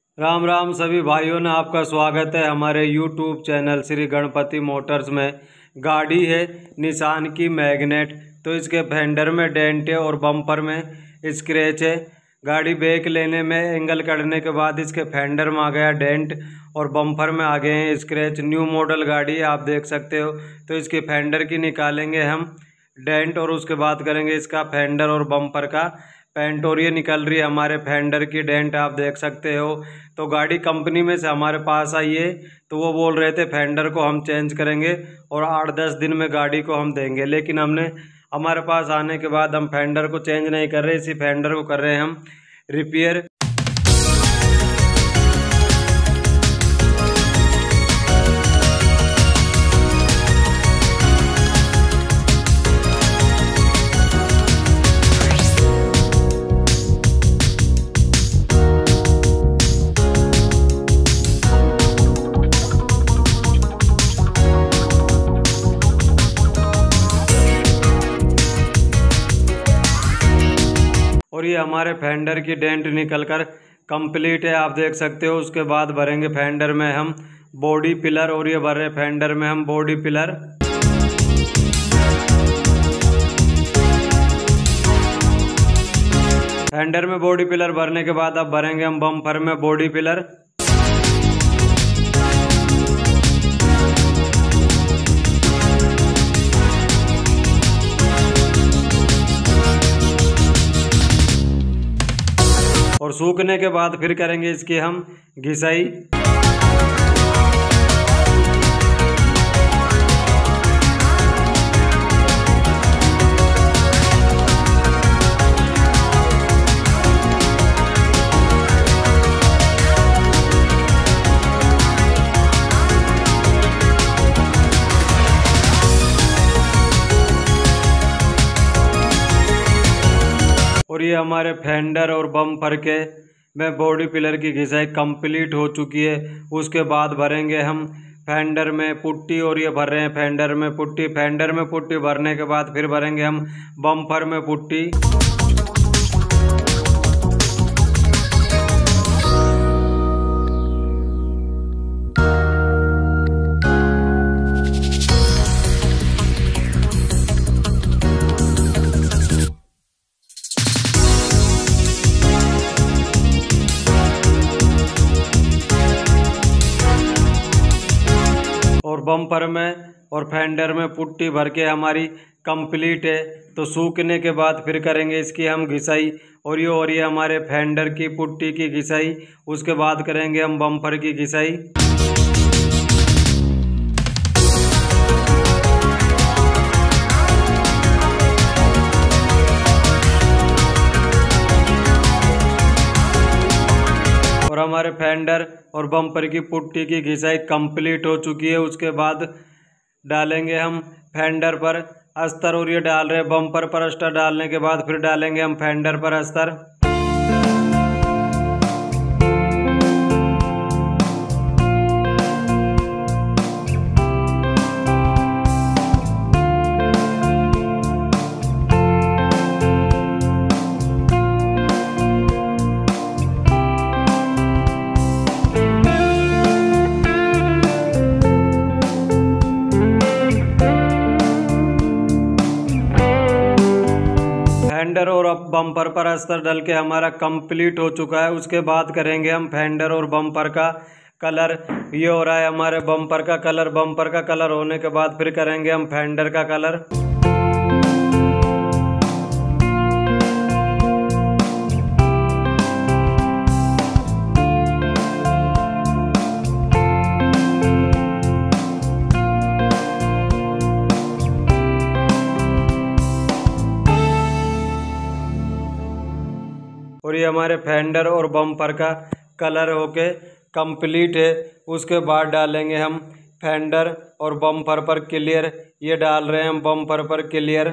राम राम सभी भाइयों ने आपका स्वागत है हमारे YouTube channel Shri Ganpati motors में। गाड़ी है निसान की मैग्नेट। तो इसके फेंडर में डेंट है और बम्पर में स्क्रैच है। गाड़ी ब्रेक लेने में एंगल करने के बाद इसके फेंडर में आ गया डेंट और बम्पर में आ गए हैं स्क्रैच। न्यू मॉडल गाड़ी है, आप देख सकते हो। तो इसके फेंडर की निकालेंगे हम डेंट और उसके बाद करेंगे इसका फेंडर और बम्पर का पेंट। और ये निकल रही है हमारे फेंडर की डेंट, आप देख सकते हो। तो गाड़ी कंपनी में से हमारे पास आई है, तो वो बोल रहे थे फेंडर को हम चेंज करेंगे और 8-10 दिन में गाड़ी को हम देंगे। लेकिन हमारे पास आने के बाद हम फेंडर को चेंज नहीं कर रहे, इसी फेंडर को कर रहे हैं हम रिपेयर। और ये हमारे फेंडर की डेंट निकल कर कंप्लीट है, आप देख सकते हो। उसके बाद भरेंगे फेंडर में हम बॉडी पिलर और ये भर रहे फेंडर में हम बॉडी पिलर। फेंडर में बॉडी पिलर भरने के बाद अब भरेंगे हम बम्पर में बॉडी पिलर। और सूखने के बाद फिर करेंगे इसकी हम घिसाई। और ये हमारे फेंडर और बम्पर के में बॉडी पिलर की घिसाई कंप्लीट हो चुकी है। उसके बाद भरेंगे हम फेंडर में पुट्टी और ये भर रहे हैं फेंडर में पुट्टी। फेंडर में पुट्टी भरने के बाद फिर भरेंगे हम बम्पर में पुट्टी। और बम्पर में और फेंडर में पुट्टी भर के हमारी कंप्लीट है। तो सूखने के बाद फिर करेंगे इसकी हम घिसाई। और ये हमारे फेंडर की पुट्टी की घिसाई। उसके बाद करेंगे हम बम्पर की घिसाई। और हमारे फेंडर और बम्पर की पुट्टी की घिसाई कंप्लीट हो चुकी है। उसके बाद डालेंगे हम फेंडर पर अस्तर और ये डाल रहे बम्पर पर अस्तर। डालने के बाद फिर डालेंगे हम फेंडर पर अस्तर। फेंडर और अब बम्पर पर अस्तर डल के हमारा कंप्लीट हो चुका है। उसके बाद करेंगे हम फेंडर और बम्पर का कलर। ये हो रहा है हमारे बम्पर का कलर। बम्पर का कलर होने के बाद फिर करेंगे हम फेंडर का कलर। और ये हमारे फेंडर और बम्पर का कलर होके कंप्लीट है। उसके बाद डालेंगे हम फेंडर और बम्पर पर क्लियर। ये डाल रहे हैं हम बम्पर पर क्लियर।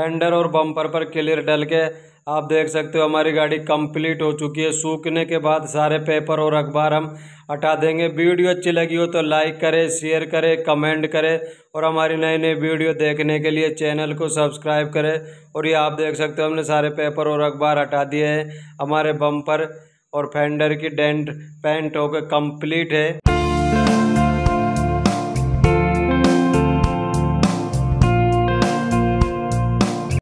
फेंडर और बम्पर पर क्लियर डल के आप देख सकते हो हमारी गाड़ी कंप्लीट हो चुकी है। सूखने के बाद सारे पेपर और अखबार हम हटा देंगे। वीडियो अच्छी लगी हो तो लाइक करें, शेयर करें, कमेंट करें और हमारी नई नई वीडियो देखने के लिए चैनल को सब्सक्राइब करें। और ये आप देख सकते हो हमने सारे पेपर और अखबार हटा दिए हैं। हमारे बम्पर और फेंडर की डेंट पेंट होकर कंप्लीट है।